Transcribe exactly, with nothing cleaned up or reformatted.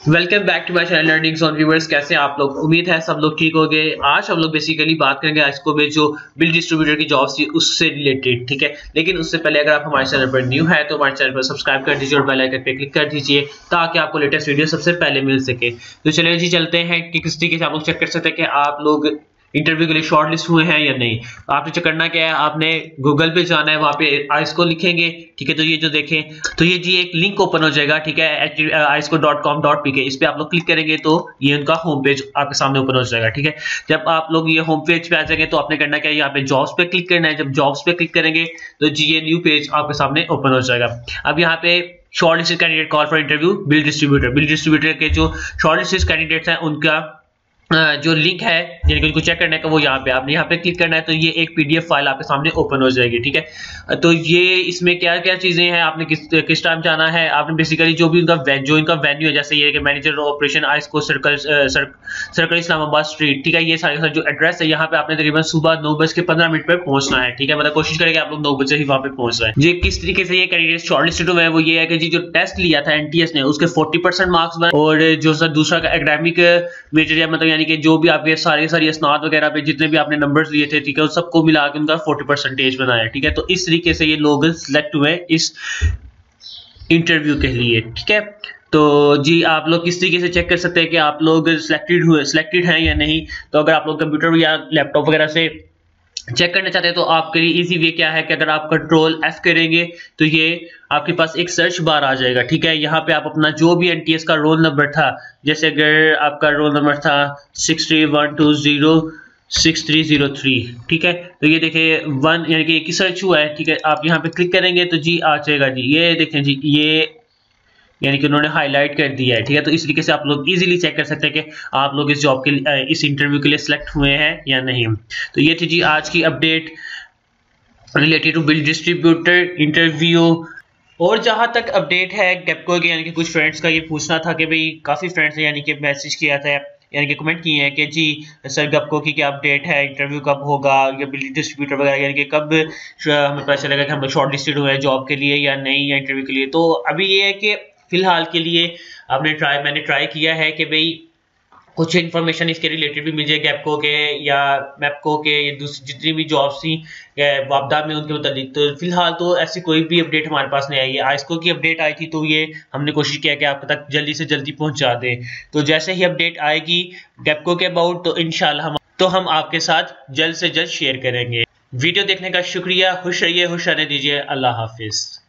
Welcome back to my channel learnings on viewers. कैसे हैं आप लोग? उम्मीद है सब लोग ठीक हो गए। आज हम लोग बेसिकली बात करेंगे आईएसको में जो बिल डिस्ट्रीब्यूटर की जॉब्स थी उससे रिलेटेड, ठीक है। लेकिन उससे पहले अगर आप हमारे चैनल पर न्यू है तो हमारे चैनल पर सब्सक्राइब कर दीजिए और बेल आइकन पे क्लिक कर दीजिए ताकि आपको लेटेस्ट वीडियो सबसे पहले मिल सके। तो चलिए जी चलते हैं कि किस तरीके से आप लोग चेक कर सकते हैं कि आप लोग इंटरव्यू के लिए शॉर्ट लिस्ट हुए हैं या नहीं। आपने चेक करना क्या है, आपने गूगल पे जाना है, वहां पे आईएसको लिखेंगे, ठीक है। तो ये जो देखें तो ये जी एक लिंक ओपन हो जाएगा, ठीक है, ISCO dot com dot P K. इस पे आप लोग क्लिक करेंगे तो ये उनका होम पेज आपके सामने ओपन हो जाएगा, ठीक है। जब आप लोग ये होम पेज पे आ जाएंगे तो आपने करना क्या है, यहाँ पे जॉब्स पे क्लिक करना है। जब जॉब्स पे क्लिक करेंगे तो जी ये न्यू पेज आपके सामने ओपन हो जाएगा। अब यहाँ पे shortlisted candidate call for interview bill distributor bill distributor के जो शॉर्टलिस्टेड कैंडिडेट्स हैं उनका जो लिंक है जिनको उनको चेक करने का वो यहाँ पे आपने यहाँ पे क्लिक करना है तो ये एक पीडीएफ फाइल आपके सामने ओपन हो जाएगी, ठीक है। तो ये इसमें क्या क्या चीजें हैं, आपने किस किस टाइम जाना है, आपने बेसिकली जो भी उनका जो इनका वेन्यू है, जैसे ये कि manager operation ISCO circle circle Islamabad street, ठीक है। ये सारे जो एड्रेस है यहाँ पे आपने तकरीबन सुबह नौ बज के पंद्रह मिनट पर पहुंचना है, ठीक है। मतलब कोशिश करेंगे आप लोग नौ बजे ही वहाँ पे पहुंच रहे हैं। जी किस तरीके से ये कैंडिडेट शॉर्टलिस्टेड हुए हैं वो ये है कि जी जो टेस्ट लिया था एनटीएस ने उसके फोर्टी परसेंट मार्क्स बने और जो सर दूसरा का एकेडमिक मेटेरियल मतलब यानी कि जो भी आपके सारे सारी असनाद वगैरह पे जितने भी आपने नंबर्स लिए थे, ठीक है, उन सबको मिला के उनका फोर्टी परसेंटेज बनाया, ठीक है। तो इस तरीके से ये लोग सिलेक्ट हुए इस इंटरव्यू के लिए, ठीक है। तो जी आप लोग किस तरीके से चेक कर सकते हैं कि आप लोग सिलेक्टेड हुए सिलेक्टेड हैं या नहीं। तो अगर आप लोग कंप्यूटर या लैपटॉप वगैरह से चेक करना चाहते हैं तो आपके लिए इजी वे क्या है कि अगर आप कंट्रोल एफ करेंगे तो ये आपके पास एक सर्च बार आ जाएगा, ठीक है। यहाँ पे आप अपना जो भी एनटीएस का रोल नंबर था, जैसे अगर आपका रोल नंबर था six three one two zero six three zero three, ठीक है। तो ये देखिए वन यानी कि एक ही सर्च हुआ है, ठीक है। आप यहाँ पे क्लिक करेंगे तो जी आ जाएगा जी, ये देखें जी ये यानी कि उन्होंने हाईलाइट कर दिया है, ठीक है। तो इस तरीके से आप लोग इजीली चेक कर सकते हैं कि आप लोग इस जॉब के लिए इस इंटरव्यू के लिए सिलेक्ट हुए हैं या नहीं। तो ये थी जी आज की update related to bill distributor interview. और जहां तक अपडेट है गेपको के, यानी कि कुछ फ्रेंड्स का ये पूछना था कि भाई काफ़ी फ्रेंड्स ने यानी कि मैसेज किया था यानी कि कमेंट किए हैं कि जी सर गेपको की क्या अपडेट है, इंटरव्यू कब होगा या बिल डिस्ट्रीब्यूटर वगैरह, यानी कि कब हमें पता चलेगा कि हम लोग शॉर्ट लिस्टेड हुए हैं जॉब के लिए या नहीं, या इंटरव्यू के लिए। तो अभी ये है कि फिलहाल के लिए आपने ट्राई मैंने ट्राई किया है कि भाई कुछ इन्फॉर्मेशन इसके रिलेटेड भी मिल जाए गेपको के या मैपको के या दूसरी जितनी भी जॉब्स थी वापदा में उनके मुताबिक। तो फिलहाल तो ऐसी कोई भी अपडेट हमारे पास नहीं आई है। आईएसको की अपडेट आई थी तो ये हमने कोशिश किया कि आप तक जल्दी से जल्दी पहुंचा दें। तो जैसे ही अपडेट आएगी गेपको के अबाउट तो इंशाल्लाह हम तो हम आपके साथ जल्द से जल्द शेयर करेंगे। वीडियो देखने का शुक्रिया। खुश रहिए, खुश रहने दीजिए। अल्लाह हाफिज।